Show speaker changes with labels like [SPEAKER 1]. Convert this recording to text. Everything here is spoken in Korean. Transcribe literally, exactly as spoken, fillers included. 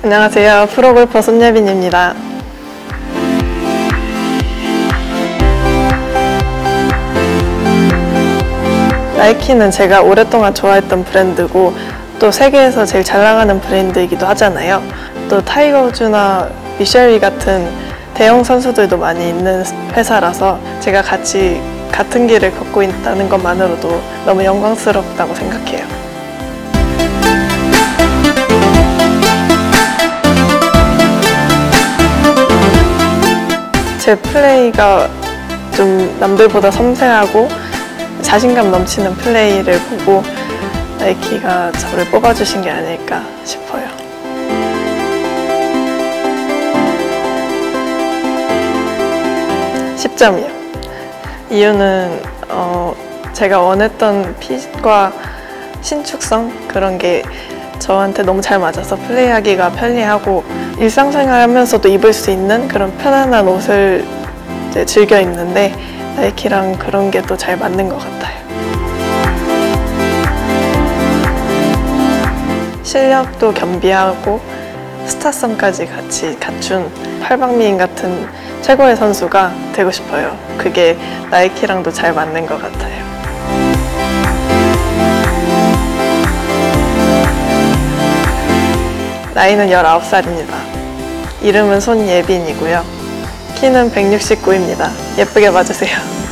[SPEAKER 1] 안녕하세요. 프로골퍼 손예빈입니다. 나이키는 제가 오랫동안 좋아했던 브랜드고 또 세계에서 제일 잘 나가는 브랜드이기도 하잖아요. 또 타이거 우즈나 미셸 리 같은 대형 선수들도 많이 있는 회사라서 제가 같이 같은 길을 걷고 있다는 것만으로도 너무 영광스럽다고 생각해요. 제 플레이가 좀 남들보다 섬세하고 자신감 넘치는 플레이를 보고 나이키가 저를 뽑아주신 게 아닐까 싶어요. 십 점이요. 이유는 어, 제가 원했던 핏과 신축성 그런 게 저한테 너무 잘 맞아서 플레이하기가 편리하고 일상생활 하면서도 입을 수 있는 그런 편안한 옷을 이제 즐겨 입는데 나이키랑 그런 게 또 잘 맞는 것 같아요. 실력도 겸비하고 스타성까지 같이 갖춘 팔방미인 같은 최고의 선수가 되고 싶어요. 그게 나이키랑도 잘 맞는 것 같아요. 나이는 열아홉 살입니다. 이름은 손예빈이고요. 키는 백육십구입니다. 예쁘게 봐주세요.